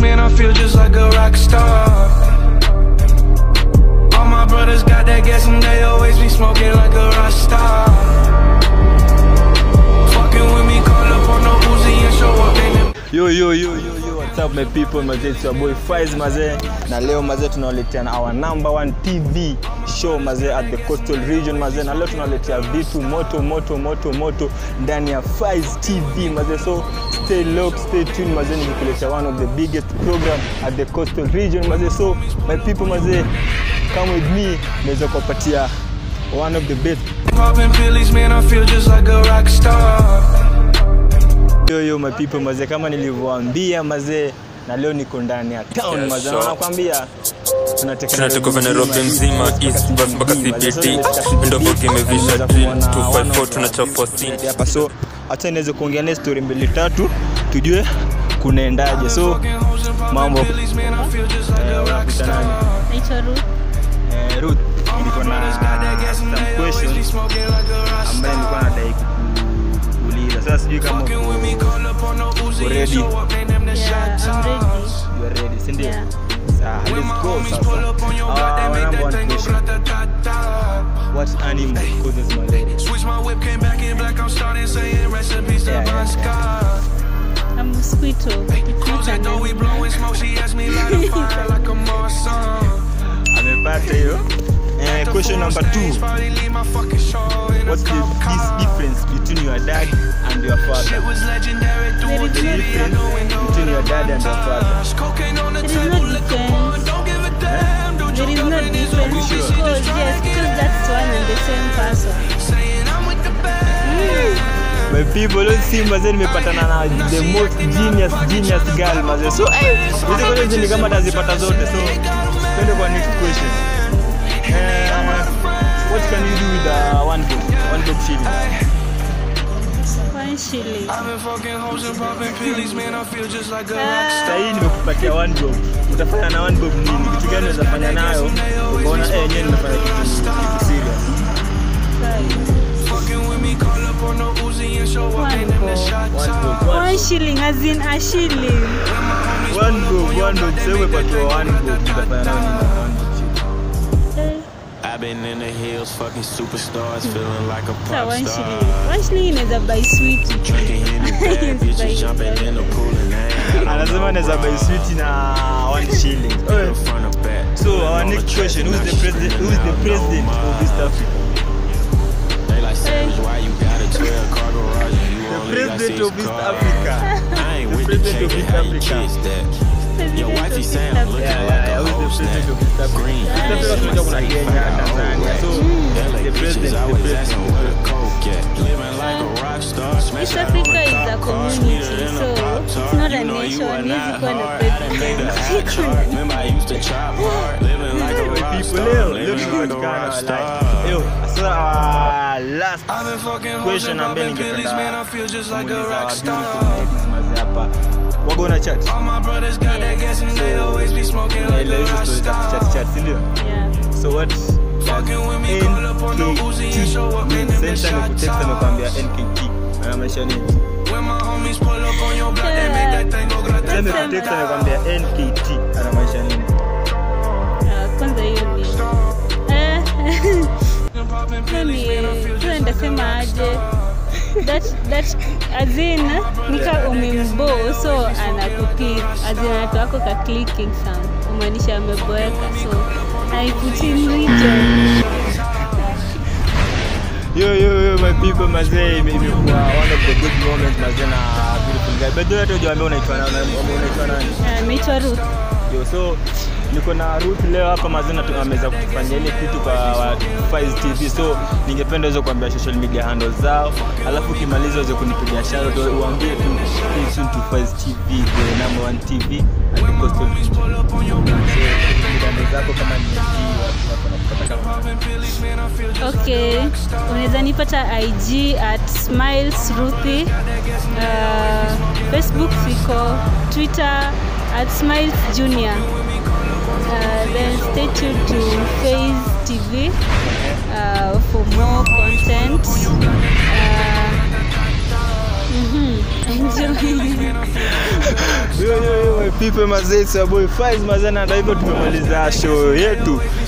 man, I feel just like a rock star. All my brothers got that gas and they always be smoking like a rock star. Fucking with me, call up on the Uzi and show up in them. Yo, what's up my people, mazee, it's your boy Faiz mazee. Na leo mazee tunawaletea our number 1 TV show mazee at the coastal region mazee. Na leo tunawaletea vitu moto ndani ya Faiz TV mazee. So stay locked, stay tuned mazee, nikuletea one of the biggest program at the coastal region mazee. So my people mazee, come with me, naweza kupatia one of the best. Popping pills, man, I feel just like a rock star. Yo my people mazee, kama nilivyowaambia mazee, na leo niko ndani ya town mazee. Nakwambia tunatoka Nairobi mzima, East Bus mpaka CBD, ndio bogi imevisha 254 tunachafua scene hapa. So acha niweze kuongea na story mbili tatu tujue kunaendaje. So mambo unapita nani? Naitwa Ruth, niko na some questions ambaye nilikuwa nadai kuuliza. Sasa sijui kama uko ready. Yeah, I'm ready. You are ready, sindio? Yeah. Let's go sasa. Number one question. What animal causes malaria? Switch my whip, came back in black, I'm starting saying recipes to my sky. I'm a mosquito. It's not an Though we blowing smoke, she asked me light a fire like a Marsan. Amepata hiyo. Question number 2. What's the difference between your dad and your father? It was legendary through The difference between your dad and your father. cocaine on the There is table, no liquor difference. porn, don't give a damn. Do There is no difference because because that's one and the same person. saying I'm with the band. My people, don't see mazee, nimepatana na the most genius girl mazee. So hizo questions ni kama tazipata zote. So twende kwa next question. What can you do with one bob shilling? 1 shilling. I've been fucking hoes and popping pills, man, I feel just like a rock star. Sasa hii nimekupatia 1 bob. Utafanya na 1 bob nini? Kitu gani unaweza fanya nayo? Unaona yenyewe nimefanya kitu serious. Fucking with me, call up on the Uzi and show up in them shot 1 shilling as in a shilling. 1 bob. Sasa umepatiwa 1 bob. Utafanya nayo nini? 1 bob. I've been in the hills, fucking superstars, feeling like a So pop 1 star. shilling. 1 shilling is a buy sweet. Drinking Henny, bad bitches jumping in the pool and they Anasema naweza buy sweet na 1 shilling. ain't front or back. So our next question, who's the president of East Africa? They like Savage, why you got a 12 car garage and you The only got president 6 of East cars? Africa. I ain't with the president of chicken, East how you Africa. kiss that? Your wifey sound looking Yeah, like a who's whole the president snack. of East Africa? Green, East Africa tunajua kuna Kenya, Tanzania. So LA the bitches president. always asking where the coke at. Living like a rock star, East smash out on Africa the is a top car, community, sweeter than so a Pop it's Tart. not a You know nation. you are Music not on a hard. I done made the high chart. Remember I used to chop hard. Living like a rock People, star, look living what like a kind rock of star. like. Yo, so last I've been fucking hoes question and ambaye popping pills, man, I feel just like a rock star. hapa. Wako na chat. All my brothers got that gas and they always be smoking like a rock star. Chat, sindio? Yeah. So what? Fucking with me, call up on the Uzi and show up in them shot Nimekwambia towers. NKT. Anamaanisha nini? When my homies pull up on your block, they make that thing go grata. Sema kutext nimekwambia NKT. Anamaanisha nini? Kwanza hiyo ni ndasema aje that as in nika umembo so anakupip as in anatoako ka clicking sound kumaanisha ameboeka, so haiputin region. Yo my people mazee, imekuwa one of the good moments mazee na beautiful guy. But wewe tujaambia unaitwa nani? Naitwa Ruth. Yo, so niko na Ruth leo hapa mazee, na tunaweza kufanya ile kitu kwa Faiz TV. So ningependa uweze kuambia social media handles zao, alafu ukimaliza uweze kunipigia shout out, uambie tu stay tuned to Faiz TV, the number 1 TV at the coastal region. Handles zako kama ni Okay, unaweza nipata IG at smilesruthi, Facebook siko, Twitter at smilesjunior. Then stay tuned to Faiz TV for more content. Yo, my people mazee, it's your boy Faiz mazee, na hivyo tumemaliza show yetu